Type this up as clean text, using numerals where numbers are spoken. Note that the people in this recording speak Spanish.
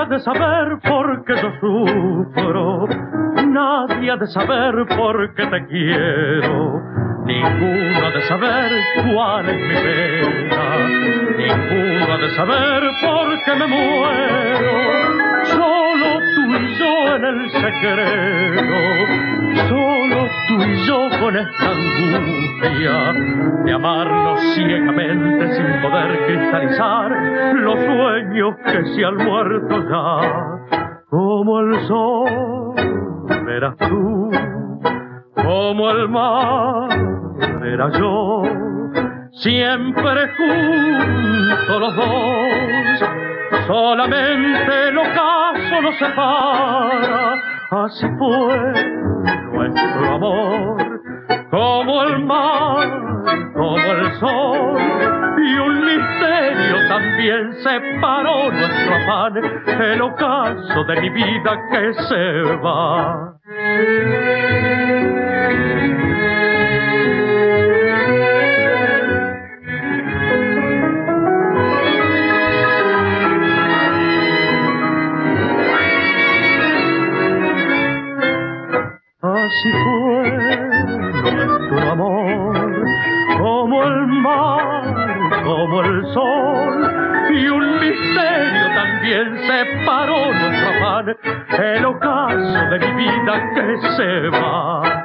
ha de saber por qué yo sufro, nadie ha de saber por qué te quiero, ninguno ha de saber cuál es mi pena, ninguno ha de saber por qué me muero. Solo tú y yo en el secreto, solo tú y yo con esta angustia de amarnos ciegamente sin poder cristalizar los sueños que se han muerto ya. Como el sol eras tú, como el mar era yo, siempre juntos los dos. Solamente el ocaso nos separa, así fue nuestro amor, como el mar, como el sol, y un misterio también separó nuestro afán, el ocaso de mi vida que se va. Así fue nuestro amor, como el mar, como el sol, y un misterio también separó nuestro afán, el ocaso de mi vida que se va.